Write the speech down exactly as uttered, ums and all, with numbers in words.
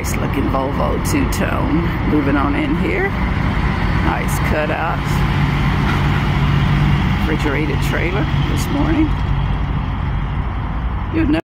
Nice looking Volvo two-tone. Moving on in here. Nice cutout. Refrigerated trailer this morning. You'd know